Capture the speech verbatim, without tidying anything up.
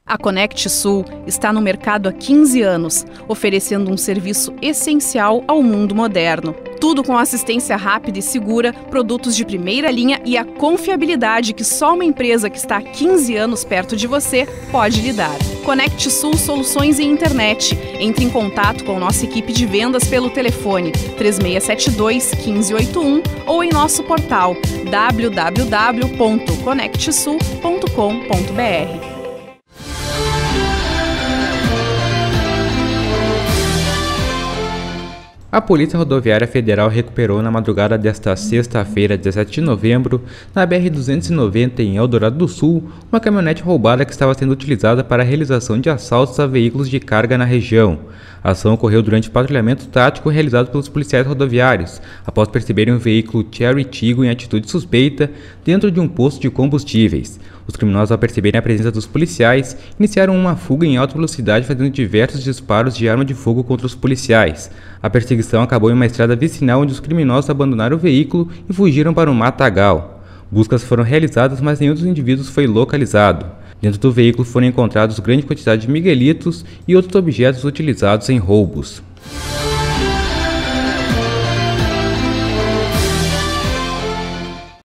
A Conect Sul está no mercado há quinze anos, oferecendo um serviço essencial ao mundo moderno. Tudo com assistência rápida e segura, produtos de primeira linha e a confiabilidade que só uma empresa que está há quinze anos perto de você pode lhe dar. Conect Sul Soluções em Internet. Entre em contato com nossa equipe de vendas pelo telefone três seis sete dois, um cinco oito um ou em nosso portal w w w ponto conect sul ponto com ponto b r. A Polícia Rodoviária Federal recuperou na madrugada desta sexta-feira, dezessete de novembro, na B R duzentos e noventa em Eldorado do Sul, uma caminhonete roubada que estava sendo utilizada para a realização de assaltos a veículos de carga na região. A ação ocorreu durante o patrulhamento tático realizado pelos policiais rodoviários, após perceberem um veículo Chery Tiggo em atitude suspeita dentro de um posto de combustíveis. Os criminosos, ao perceberem a presença dos policiais, iniciaram uma fuga em alta velocidade, fazendo diversos disparos de arma de fogo contra os policiais. A perseguição acabou em uma estrada vicinal onde os criminosos abandonaram o veículo e fugiram para um matagal. Buscas foram realizadas, mas nenhum dos indivíduos foi localizado. Dentro do veículo foram encontrados grande quantidade de miguelitos e outros objetos utilizados em roubos.